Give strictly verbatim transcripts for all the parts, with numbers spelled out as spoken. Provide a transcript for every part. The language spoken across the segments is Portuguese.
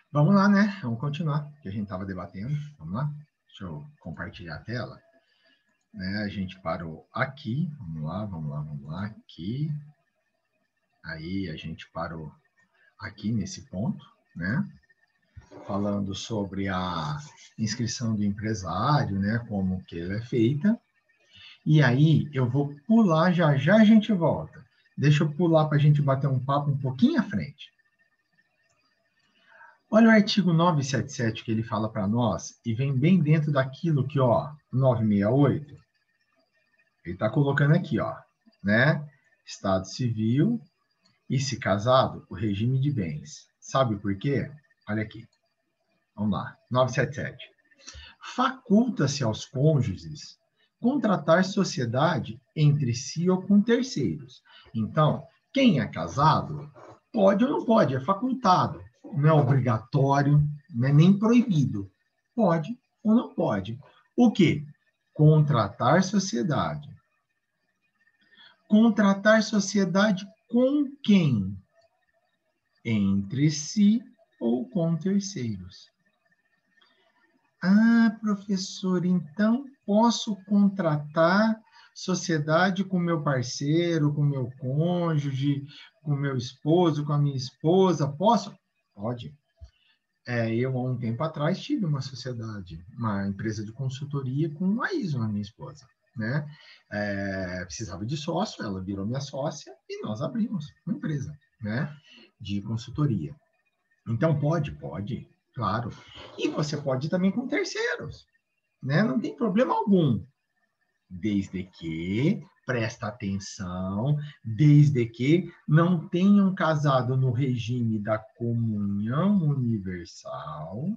Vamos lá, né? Vamos continuar, que a gente estava debatendo. Vamos lá? Deixa eu compartilhar a tela. Né? A gente parou aqui. Vamos lá, vamos lá, vamos lá. Aqui. Aí a gente parou aqui nesse ponto, né? Falando sobre a inscrição do empresário, né? Como que ela é feita. E aí eu vou pular, já já a gente volta. Deixa eu pular para a gente bater um papo um pouquinho à frente. Olha o artigo novecentos e setenta e sete que ele fala para nós e vem bem dentro daquilo que, ó, novecentos e sessenta e oito, ele está colocando aqui, ó, né? Estado civil e, se casado, o regime de bens. Sabe por quê? Olha aqui. Vamos lá. novecentos e setenta e sete. Faculta-se aos cônjuges contratar sociedade entre si ou com terceiros. Então, quem é casado pode ou não pode, é facultado. Não é obrigatório, não é nem proibido. Pode ou não pode. O quê? Contratar sociedade. Contratar sociedade com quem? Entre si ou com terceiros. Ah, professor, então posso contratar sociedade com meu parceiro, com meu cônjuge, com meu esposo, com a minha esposa? Posso? Pode. É, eu, há um tempo atrás, tive uma sociedade, uma empresa de consultoria com a Isa, a minha esposa. Né? É, precisava de sócio, ela virou minha sócia e nós abrimos uma empresa, né, de consultoria. Então, pode, pode, claro. E você pode também com terceiros, né? Não tem problema algum. Desde que, presta atenção, desde que não tenham casado no regime da comunhão universal.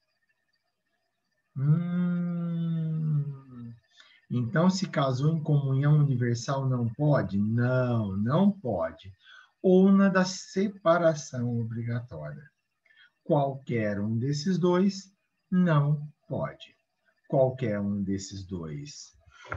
Hum, então, se casou em comunhão universal, não pode? Não, não pode. Ou na da separação obrigatória. Qualquer um desses dois não pode. Qualquer um desses dois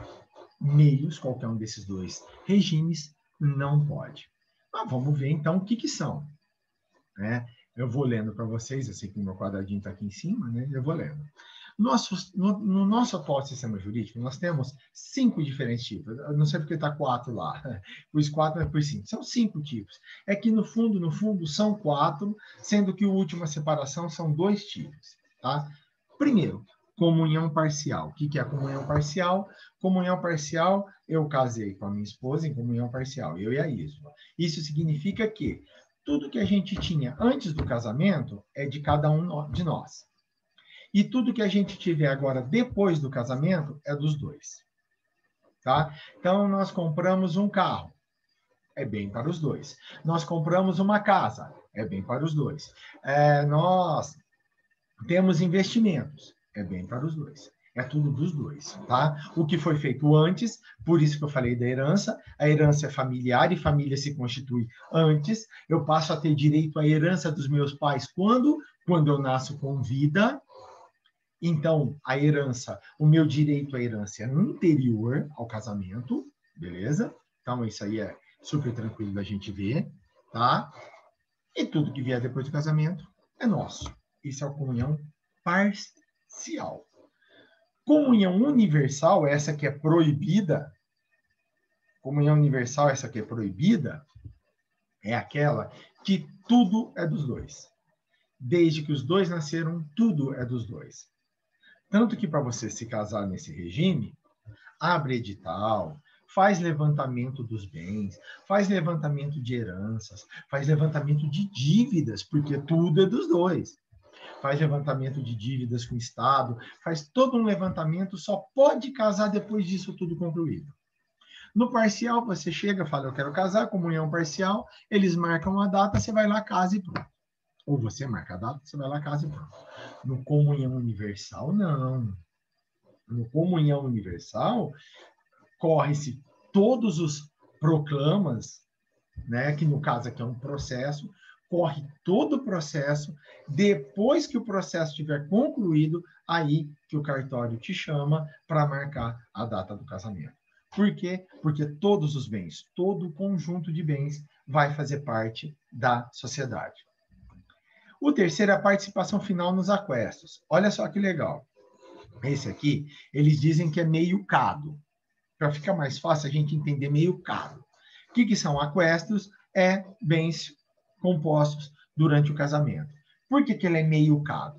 meios, qualquer um desses dois regimes não pode. Mas vamos ver então o que, que são. Né? Eu vou lendo para vocês, eu sei que o meu quadradinho está aqui em cima, né? Eu vou lendo. Nosso, no, no nosso atual sistema jurídico, nós temos cinco diferentes tipos. Eu não sei porque está quatro lá. Pus quatro, mas pus cinco. São cinco tipos. É que, no fundo, no fundo, são quatro, sendo que o último, a separação, são dois tipos. Tá? Primeiro, comunhão parcial. O que é a comunhão parcial? Comunhão parcial, eu casei com a minha esposa em comunhão parcial, eu e a Isma. Isso significa que tudo que a gente tinha antes do casamento é de cada um de nós. E tudo que a gente tiver agora depois do casamento é dos dois. Tá? Então, nós compramos um carro, é bem para os dois. Nós compramos uma casa, é bem para os dois. É, nós temos investimentos, é bem para os dois. É tudo dos dois, tá? O que foi feito antes, por isso que eu falei da herança, a herança é familiar e família se constitui antes. Eu passo a ter direito à herança dos meus pais quando? Quando eu nasço com vida. Então, a herança, o meu direito à herança é anterior ao casamento, beleza? Então, isso aí é super tranquilo da gente ver, tá? E tudo que vier depois do casamento é nosso. Isso é a comunhão parcial. Comunhão universal, essa que é proibida, comunhão universal, essa que é proibida, é aquela que tudo é dos dois. Desde que os dois nasceram, tudo é dos dois. Tanto que para você se casar nesse regime, abre edital, faz levantamento dos bens, faz levantamento de heranças, faz levantamento de dívidas, porque tudo é dos dois. Faz levantamento de dívidas com o Estado, faz todo um levantamento, só pode casar depois disso tudo concluído. No parcial, você chega, fala, eu quero casar, comunhão parcial, eles marcam a data, você vai lá, casa e pronto. Ou você marca a data, você vai lá, casa e pronto. No comunhão universal, não. No comunhão universal, corre-se todos os proclamas, né, que no caso aqui é um processo, corre todo o processo, depois que o processo estiver concluído, aí que o cartório te chama para marcar a data do casamento. Por quê? Porque todos os bens, todo o conjunto de bens vai fazer parte da sociedade. O terceiro é a participação final nos aquestos. Olha só que legal. Esse aqui, eles dizem que é meio-cado. Para ficar mais fácil a gente entender meio-cado. O que, que são aquestos? É bens compostos durante o casamento. Por que, que ele é meio-cado?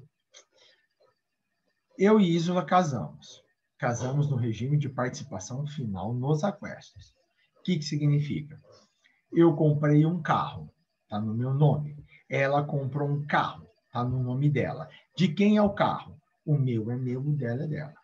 Eu e Isola casamos. Casamos no regime de participação final nos aquestos. O que, que significa? Eu comprei um carro, está no meu nome. Ela comprou um carro, está no nome dela. De quem é o carro? O meu é meu, o dela é dela.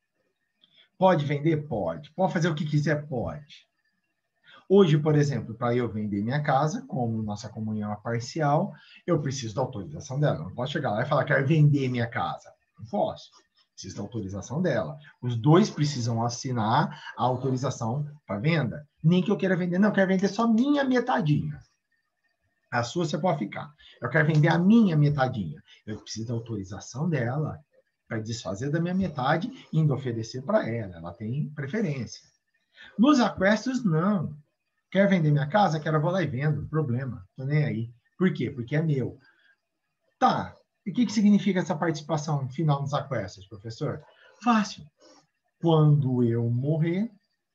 Pode vender? Pode. Pode fazer o que quiser? Pode. Hoje, por exemplo, para eu vender minha casa, como nossa comunhão é parcial, eu preciso da autorização dela. Não posso chegar lá e falar, quero vender minha casa. Não posso. Preciso da autorização dela. Os dois precisam assinar a autorização para venda. Nem que eu queira vender, não, eu quero vender só minha metadinha. A sua você pode ficar. Eu quero vender a minha metadinha. Eu preciso da autorização dela para desfazer da minha metade e ainda oferecer para ela. Ela tem preferência. Nos aquestos, não. Quer vender minha casa? Quero, eu vou lá e vendo. Problema. Estou nem aí. Por quê? Porque é meu. Tá. E o que, que significa essa participação final nos aquestos, professor? Fácil. Quando eu morrer,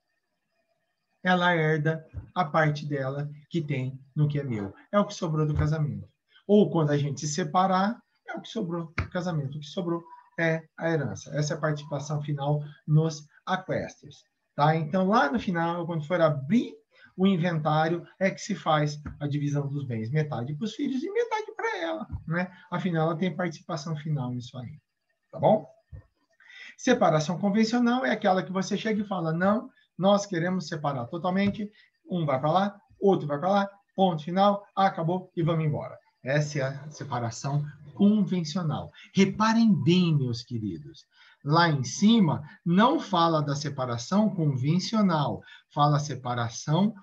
ela herda a parte dela que tem no que é meu. É o que sobrou do casamento. Ou quando a gente se separar, é o que sobrou do casamento. O que sobrou é a herança. Essa é a participação final nos aquestos. Tá? Então, lá no final, quando for abrir o inventário, é que se faz a divisão dos bens. Metade para os filhos e metade para ela. Né? Afinal, ela tem participação final nisso aí. Tá bom? Separação convencional é aquela que você chega e fala, não, nós queremos separar totalmente, um vai para lá, outro vai para lá, ponto final, acabou e vamos embora. Essa é a separação convencional. Reparem bem, meus queridos, lá em cima não fala da separação convencional, fala separação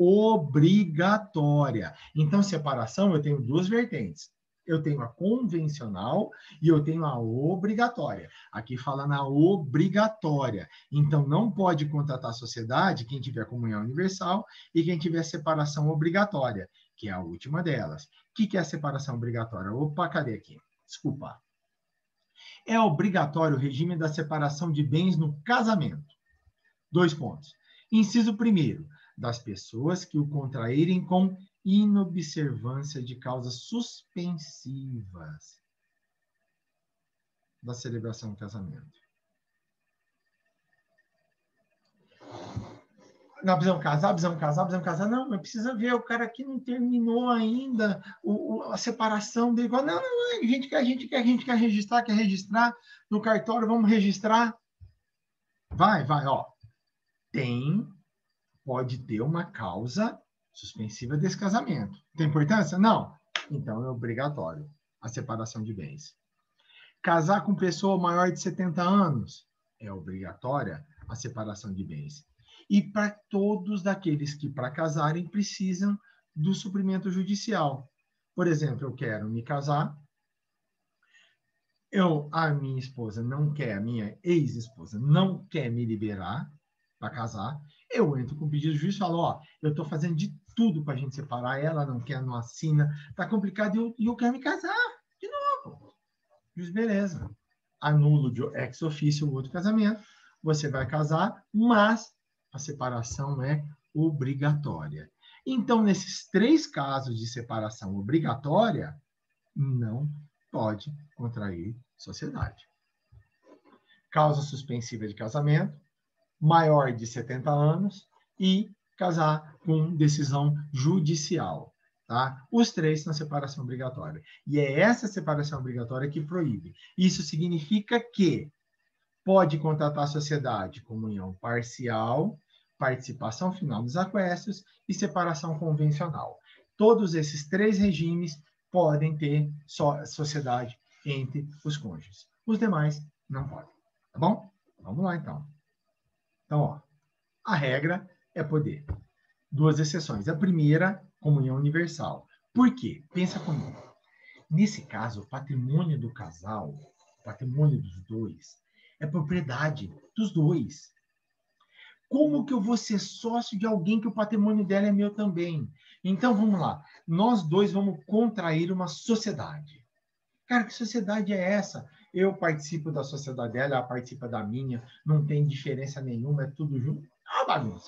obrigatória. Então, separação, eu tenho duas vertentes. Eu tenho a convencional e eu tenho a obrigatória. Aqui fala na obrigatória. Então, não pode contratar sociedade quem tiver comunhão universal e quem tiver separação obrigatória, que é a última delas. O que é a separação obrigatória? Opa, cadê aqui? Desculpa. É obrigatório o regime da separação de bens no casamento. Dois pontos. Inciso primeiro, das pessoas que o contraírem com inobservância de causas suspensivas da celebração do casamento. Nós precisamos casar, precisamos casar, precisamos casar. Não, mas precisa ver, o cara aqui não terminou ainda o, o, a separação dele. Não, não, não, a gente quer, a gente quer, a gente quer registrar, quer registrar no cartório, vamos registrar. Vai, vai, ó. Tem, pode ter uma causa suspensiva desse casamento. Tem importância? Não. Então é obrigatório a separação de bens. Casar com pessoa maior de setenta anos é obrigatória a separação de bens. E para todos daqueles que, para casarem, precisam do suprimento judicial. Por exemplo, eu quero me casar, eu, a minha esposa não quer, a minha ex-esposa não quer me liberar para casar, eu entro com pedido de juiz e falo, ó, eu estou fazendo de tudo para a gente separar, ela não quer, não assina, tá complicado e eu, eu quero me casar de novo. Juiz, beleza. Anulo de ex officio o outro casamento, você vai casar, mas a separação é obrigatória. Então, nesses três casos de separação obrigatória, não pode contrair sociedade. Causa suspensiva de casamento, maior de setenta anos e casar com decisão judicial. Tá? Os três na separação obrigatória. E é essa separação obrigatória que proíbe. Isso significa que pode contratar a sociedade comunhão parcial, participação final dos aquestos e separação convencional. Todos esses três regimes podem ter só sociedade entre os cônjuges. Os demais não podem. Tá bom? Vamos lá, então. Então, ó, a regra é poder. Duas exceções. A primeira, comunhão universal. Por quê? Pensa comigo. Nesse caso, o patrimônio do casal, o patrimônio dos dois, é propriedade dos dois. Como que eu vou ser sócio de alguém que o patrimônio dela é meu também? Então, vamos lá. Nós dois vamos contrair uma sociedade. Cara, que sociedade é essa? Eu participo da sociedade dela, ela participa da minha, não tem diferença nenhuma, é tudo junto. É uma bagunça.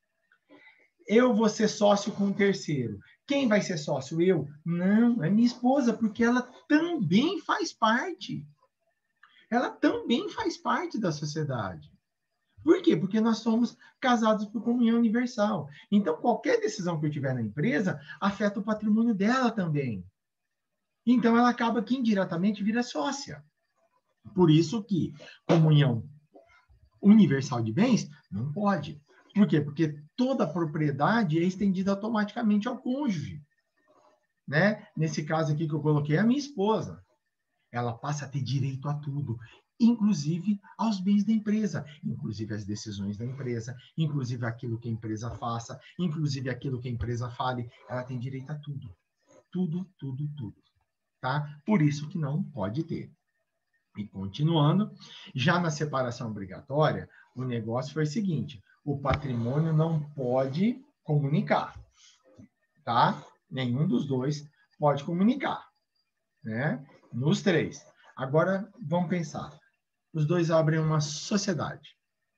Eu vou ser sócio com um terceiro. Quem vai ser sócio? Eu? Não, é minha esposa, porque ela também faz parte. Ela também faz parte da sociedade. Por quê? Porque nós somos casados por comunhão universal. Então, qualquer decisão que eu tiver na empresa afeta o patrimônio dela também. Então, ela acaba que indiretamente vira sócia. Por isso que comunhão universal de bens não pode. Por quê? Porque toda a propriedade é estendida automaticamente ao cônjuge. Né? Nesse caso aqui que eu coloquei, a minha esposa. Ela passa a ter direito a tudo, inclusive aos bens da empresa, inclusive as decisões da empresa, inclusive aquilo que a empresa faça, inclusive aquilo que a empresa fale. Ela tem direito a tudo. Tudo, tudo, tudo. Tá? Por isso que não pode ter. E continuando, já na separação obrigatória, o negócio foi o seguinte: o patrimônio não pode comunicar, tá? Nenhum dos dois pode comunicar, né? Nos três. Agora, vamos pensar. Os dois abrem uma sociedade.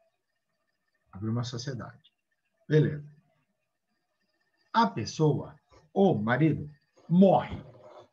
Abrem uma sociedade. Beleza. A pessoa, o marido, morre.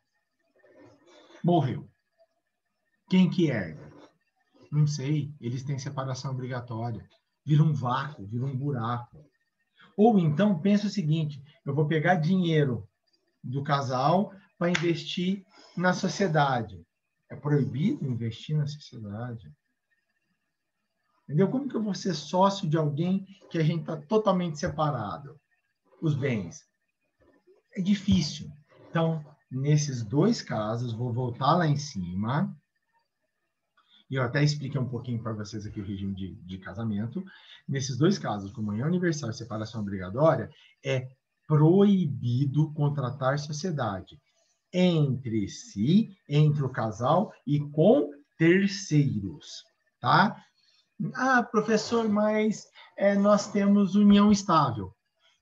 Morreu. Quem que herda? Não sei. Eles têm separação obrigatória. Vira um vácuo, vira um buraco. Ou então, pensa o seguinte: eu vou pegar dinheiro do casal para investir na sociedade. É proibido investir na sociedade. Entendeu? Como que eu vou ser sócio de alguém que a gente está totalmente separado? Os bens. É difícil. Então, nesses dois casos, vou voltar lá em cima, e eu até expliquei um pouquinho para vocês aqui o regime de, de casamento. Nesses dois casos, comunhão universal e separação obrigatória, é proibido contratar sociedade entre si, entre o casal e com terceiros, tá? Ah, professor, mas é, nós temos união estável.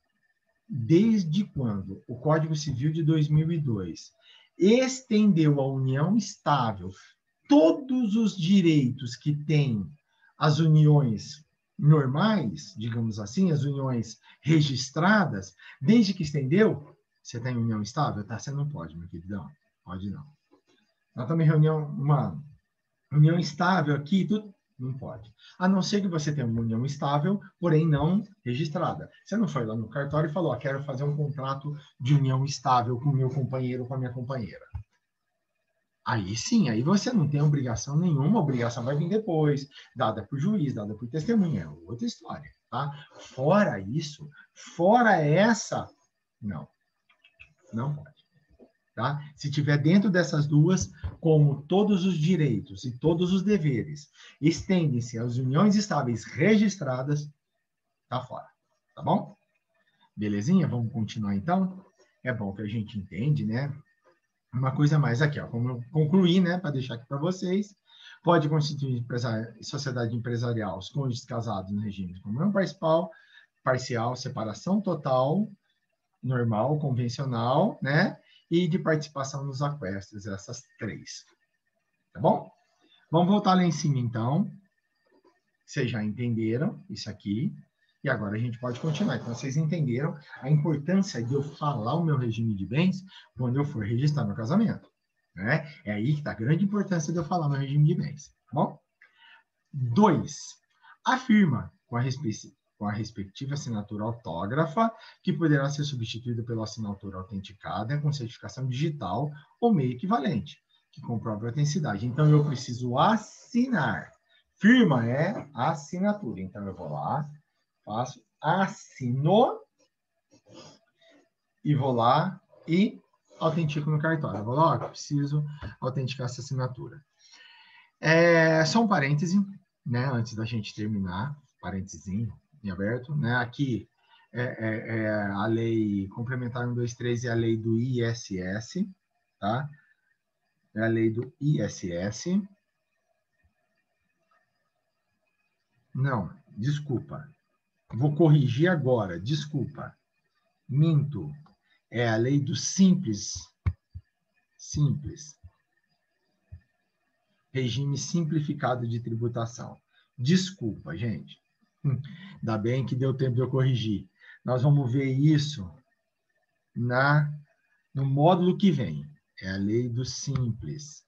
Desde quando o Código Civil de dois mil e dois estendeu a união estável, todos os direitos que têm as uniões normais, digamos assim, as uniões registradas, desde que estendeu, você tem união estável? Tá, você não pode, meu queridão. Pode não. Nós estamos em reunião, uma união estável aqui, tudo. Não pode. A não ser que você tenha uma união estável, porém não registrada. Você não foi lá no cartório e falou, ah, quero fazer um contrato de união estável com o meu companheiro ou com a minha companheira. Aí sim, aí você não tem obrigação nenhuma, a obrigação vai vir depois, dada por juiz, dada por testemunha, é outra história, tá? Fora isso, fora essa, não, não pode. Tá? Se tiver dentro dessas duas, como todos os direitos e todos os deveres estendem-se às uniões estáveis registradas, tá fora, tá bom? Belezinha? Vamos continuar então? É bom que a gente entende, né? Uma coisa mais aqui, ó, como eu concluí, né, para deixar aqui para vocês, pode constituir empresa, sociedade empresarial, os cônjuges casados no regime de comunhão parcial, parcial, separação total, normal, convencional, né? E de participação nos aquestos, essas três. Tá bom? Vamos voltar lá em cima, então. Vocês já entenderam isso aqui. E agora a gente pode continuar. Então, vocês entenderam a importância de eu falar o meu regime de bens quando eu for registrar meu casamento. Né? É aí que está a grande importância de eu falar meu regime de bens. Tá bom? Dois. Afirma com a respeito com a respectiva assinatura autógrafa, que poderá ser substituída pela assinatura autenticada com certificação digital ou meio equivalente, que comprove a autenticidade. Então, eu preciso assinar. Firma é assinatura. Então, eu vou lá, faço, assino, e vou lá e autentico no cartório. Eu vou lá, ó, preciso autenticar essa assinatura. É, só um parêntese, né, antes da gente terminar, parênteses em aberto, né, aqui é, é, é a lei complementar um dois três e a lei do I S S, tá? É a lei do I S S. Não, desculpa. Vou corrigir agora, desculpa. Minto. É a lei do simples. Simples. regime simplificado de tributação. Desculpa, gente. Ainda bem que deu tempo de eu corrigir. Nós vamos ver isso na, no módulo que vem. É a lei do simples,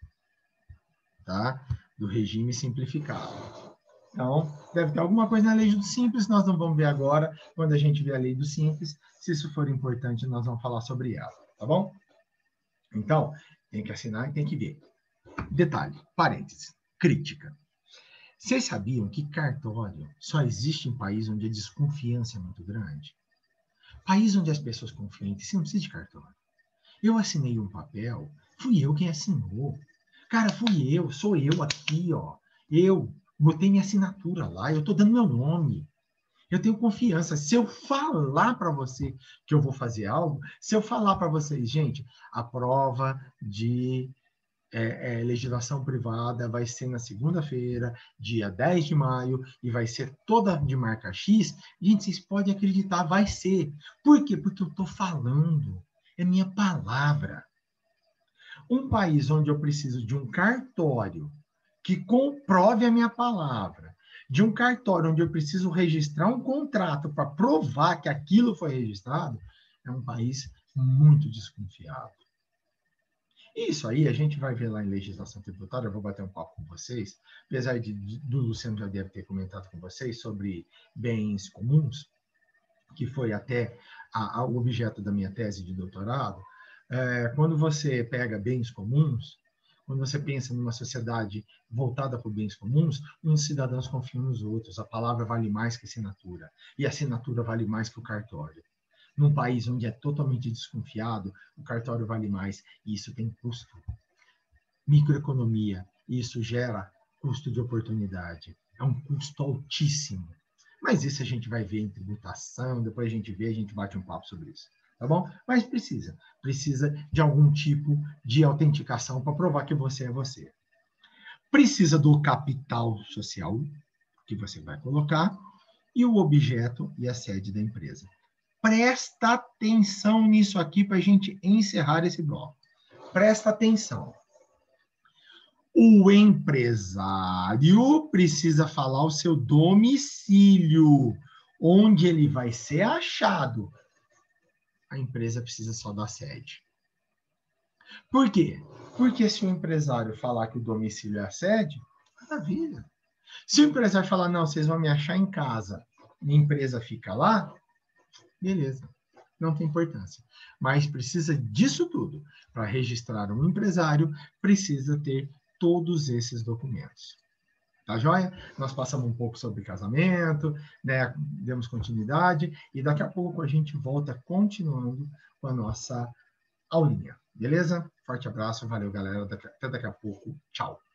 tá? Do regime simplificado. Então, deve ter alguma coisa na lei do simples, nós não vamos ver agora. Quando a gente ver a lei do simples, se isso for importante, nós vamos falar sobre ela, tá bom? Então, tem que assinar e tem que ver. Detalhe, parênteses, crítica. Vocês sabiam que cartório só existe em país onde a desconfiança é muito grande? País onde as pessoas confiam em ti, você não precisa de cartório. Eu assinei um papel, fui eu quem assinou. Cara, fui eu, sou eu aqui, ó. Eu botei minha assinatura lá, eu estou dando meu nome. Eu tenho confiança. Se eu falar para você que eu vou fazer algo, se eu falar para vocês, gente, a prova de é, é, legislação privada vai ser na segunda-feira, dia dez de maio, e vai ser toda de marca X, gente, vocês podem acreditar, vai ser. Por quê? Porque eu estou falando. É minha palavra. Um país onde eu preciso de um cartório que comprove a minha palavra, de um cartório onde eu preciso registrar um contrato para provar que aquilo foi registrado, é um país muito desconfiado. Isso aí a gente vai ver lá em legislação tributária, eu vou bater um papo com vocês, apesar de, de, do Luciano já deve ter comentado com vocês sobre bens comuns, que foi até a, a, o objeto da minha tese de doutorado. É, quando você pega bens comuns, quando você pensa numa sociedade voltada para bens comuns, uns cidadãos confiam nos outros, a palavra vale mais que a assinatura, e a assinatura vale mais que o cartório. Num país onde é totalmente desconfiado, o cartório vale mais, e isso tem custo. Microeconomia, isso gera custo de oportunidade. É um custo altíssimo. Mas isso a gente vai ver em tributação, depois a gente vê, a gente bate um papo sobre isso. Tá bom? Mas precisa. Precisa de algum tipo de autenticação para provar que você é você. Precisa do capital social, que você vai colocar, e o objeto e a sede da empresa. Presta atenção nisso aqui para a gente encerrar esse bloco. Presta atenção. O empresário precisa falar o seu domicílio, onde ele vai ser achado. A empresa precisa só da sede. Por quê? Porque se o empresário falar que o domicílio é a sede, maravilha. Se o empresário falar, não, vocês vão me achar em casa, e a empresa fica lá, beleza, não tem importância. Mas precisa disso tudo. Para registrar um empresário, precisa ter todos esses documentos. Tá joia? Nós passamos um pouco sobre casamento, né? Demos continuidade, e daqui a pouco a gente volta continuando com a nossa aulinha. Beleza? Forte abraço, valeu, galera. Até daqui a pouco. Tchau.